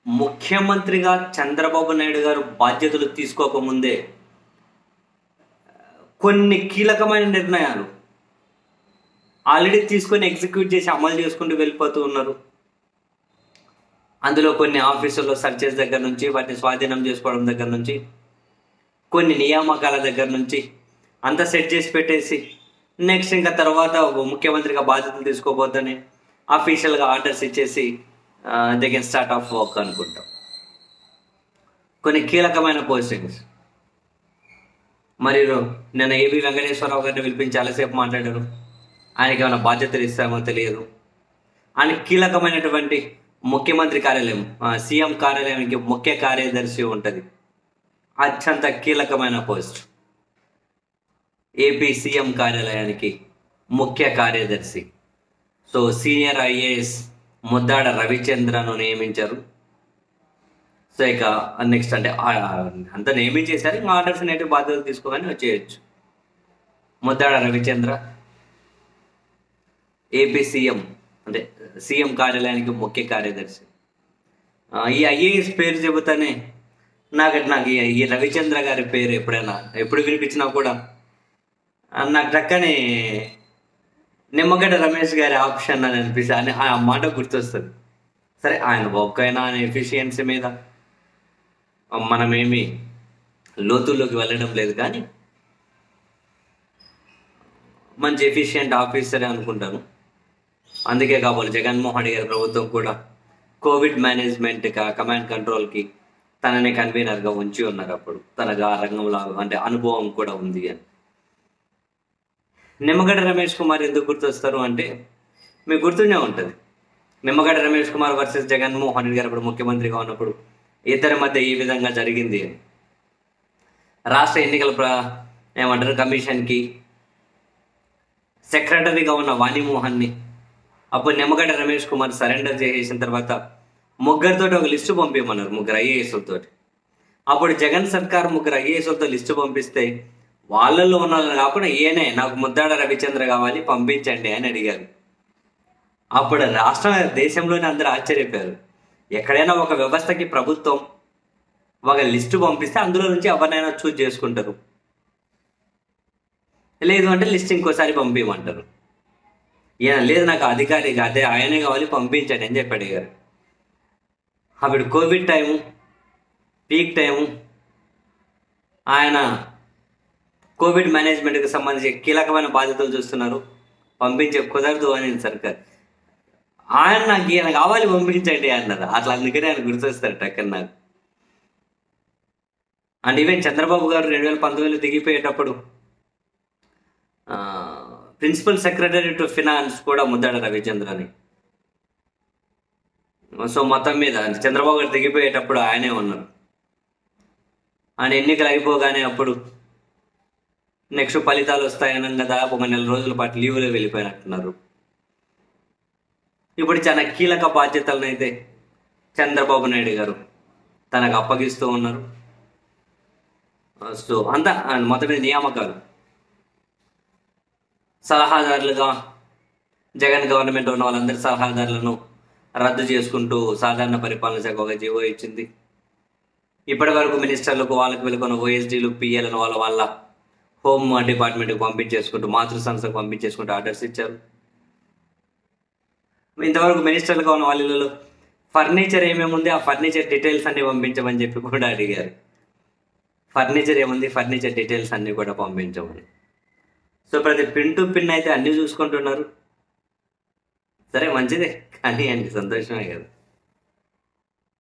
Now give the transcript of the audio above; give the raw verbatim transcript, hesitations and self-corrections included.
ముఖ్యమంత్రిగా చంద్రబాబు నాయుడు గారు బాధ్యతలు తీసుకోకముందే కొన్ని కీలకమైన నిర్ణయాలు ఆల్రెడీ తీసుకొని ఎగ్జిక్యూట్ చేసి అమలు చేసుకుంటూ వెళ్ళిపోతూ ఉన్నారు. అందులో కొన్ని ఆఫీసుల్లో సర్చెస్ దగ్గర నుంచి, వాటిని స్వాధీనం చేసుకోవడం దగ్గర నుంచి, కొన్ని నియామకాల దగ్గర నుంచి అంతా సెట్ చేసి పెట్టేసి నెక్స్ట్ ఇంకా తర్వాత ముఖ్యమంత్రిగా బాధ్యతలు తీసుకోబోద్దని అఫీషియల్గా ఆర్డర్స్ ఇచ్చేసి they can start off work అనుకుంటాం. కొన్ని కీలకమైన పోస్టింగ్స్ మరి నిన్న ఏబి వెంకటేశ్వరరావు గారిని పిలిపించి చాలాసేపు మాట్లాడారు. ఆయనకి ఏమైనా బాధ్యతలు ఇస్తామో తెలియదు. ఆయన కీలకమైనటువంటి ముఖ్యమంత్రి కార్యాలయం, సీఎం కార్యాలయానికి ముఖ్య కార్యదర్శి ఉంటుంది. అత్యంత కీలకమైన పోస్ట్ ఏపీ సీఎం కార్యాలయానికి ముఖ్య కార్యదర్శి. సో సీనియర్ ఐఏఎస్ ముద్దాడ రవిచంద్రను నియమించారు. సో ఇక నెక్స్ట్ అంటే అంతా నియమించేశారు. ఇంకా ఆర్డర్స్ అనేవి బాధ్యతలు తీసుకోగానే వచ్చేయచ్చు. ముద్దాడ రవిచంద్ర ఏపీ సీఎం అంటే సీఎం కార్యాలయానికి ముఖ్య కార్యదర్శి. ఈ ఐఏఎస్ పేరు చెబుతానే నాకు నాకు ఈ రవిచంద్ర గారి పేరు ఎప్పుడైనా ఎప్పుడు వినిపించినా కూడా నాకు చక్కని నిమ్మగడ్డ రమేష్ గారి ఆప్షన్ అని అనిపిస్తే అని ఆ మాట గుర్తొస్తుంది. సరే, ఆయన వర్క్ అయినా ఆయన ఎఫిషియన్సీ మీద మనమేమి లోతుల్లోకి వెళ్ళడం లేదు, కానీ మంచి ఎఫిషియెంట్ ఆఫీసరే అనుకుంటాను. అందుకే కాబోలు జగన్మోహన్ రెడ్డి గారి ప్రభుత్వం కూడా కోవిడ్ మేనేజ్మెంట్ కమాండ్ కంట్రోల్కి తనని కన్వీనర్గా ఉంచి ఉన్నారు. అప్పుడు తనకు ఆ రంగంలో అంటే అనుభవం కూడా ఉంది అని. నిమ్మగడ్డ రమేష్ కుమార్ ఎందుకు గుర్తొస్తారు అంటే మీకు గుర్తుండే ఉంటుంది. నిమ్మగడ్డ రమేష్ కుమార్ వర్సెస్ జగన్మోహన్ రెడ్డి గారు అప్పుడు ముఖ్యమంత్రిగా ఉన్నప్పుడు ఇద్దరి మధ్య ఈ విధంగా జరిగింది అని. రాష్ట్ర ఎన్నికల ప్ర ఏమంటారు కమిషన్కి సెక్రటరీగా ఉన్న వాణిమోహన్ని అప్పుడు నిమ్మగడ్డ రమేష్ కుమార్ సరెండర్ చేసేసిన తర్వాత ముగ్గురితో ఒక లిస్టు పంపించమన్నారు, ముగ్గురు ఐఏఎస్లతో. అప్పుడు జగన్ సర్కార్ ముగ్గురు ఐఏఎస్లతో లిస్టు పంపిస్తే వాళ్ళల్లో ఉన్న కాకుండా ఈయనే నాకు ముద్దాడ రవిచంద్ర కావాలి పంపించండి అని అడిగారు. అప్పుడు రాష్ట్ర దేశంలోనే అందరూ ఆశ్చర్యపోయారు. ఎక్కడైనా ఒక వ్యవస్థకి ప్రభుత్వం ఒక లిస్టు పంపిస్తే అందులో నుంచి ఎవరినైనా చూజ్ చేసుకుంటారు, లేదు అంటే లిస్ట్ ఇంకోసారి పంపించమంటారు. ఈయన లేదు నాకు అధికారి అదే ఆయనే కావాలి పంపించండి అని చెప్పి అడిగారు. అప్పుడు కోవిడ్ టైము, పీక్ టైము, ఆయన కోవిడ్ మేనేజ్మెంట్కి సంబంధించి కీలకమైన బాధ్యతలు చూస్తున్నారు, పంపించే కుదరదు అని సర్కార్. ఆయన నాకు ఈయన కావాలి పంపించండి అన్నారు. అట్లా అందుకనే ఆయన గుర్తొస్తారు టక్కన నాకు. అండ్ ఈవెన్ చంద్రబాబు గారు రెండు వేల పంతొమ్మిదిలో దిగిపోయేటప్పుడు ప్రిన్సిపల్ సెక్రటరీ టు ఫినాన్స్ కూడా ముద్దాడ రవిచంద్రని. సో మొత్తం మీద చంద్రబాబు గారు దిగిపోయేటప్పుడు ఆయనే ఉన్నారు. ఆయన ఎన్నికలు అయిపోగానే అప్పుడు నెక్స్ట్ ఫలితాలు వస్తాయని దాదాపు ఒక నెల రోజుల పాటు లీవ్లో వెళ్ళిపోయినట్టున్నారు. ఇప్పుడు చాలా కీలక బాధ్యతలను అయితే చంద్రబాబు నాయుడు గారు తనకు అప్పగిస్తూ ఉన్నారు. సో అంతా మొత్తం మీద నియామకాలు సలహాదారులుగా జగన్ గవర్నమెంట్ ఉన్న వాళ్ళందరి సలహాదారులను రద్దు చేసుకుంటూ సాధారణ పరిపాలన శాఖ ఒక జీవో ఇచ్చింది. ఇప్పటి వరకు మినిస్టర్లకు వాళ్ళకు వెళ్ళుకున్న ఓఎస్డీలు పిఎలను వాళ్ళ వాళ్ళ హోమ్ డిపార్ట్మెంట్కి పంపించేసుకుంటూ మాతృ సంస్థకు పంపించేసుకుంటూ ఆర్డర్స్ ఇచ్చారు. ఇంతవరకు మినిస్టర్లుగా ఉన్న వాళ్ళలో ఫర్నిచర్ ఏమేమి ఉంది ఆ ఫర్నిచర్ డీటెయిల్స్ అన్ని పంపించమని చెప్పి కూడా అడిగారు. ఫర్నిచర్ ఏముంది ఫర్నిచర్ డీటెయిల్స్ అన్నీ కూడా పంపించమని. సో ప్రతి పిన్ టు పిన్ అయితే అన్నీ చూసుకుంటున్నారు. సరే మంచిదే, కానీ అండి సంతోషమే కదా.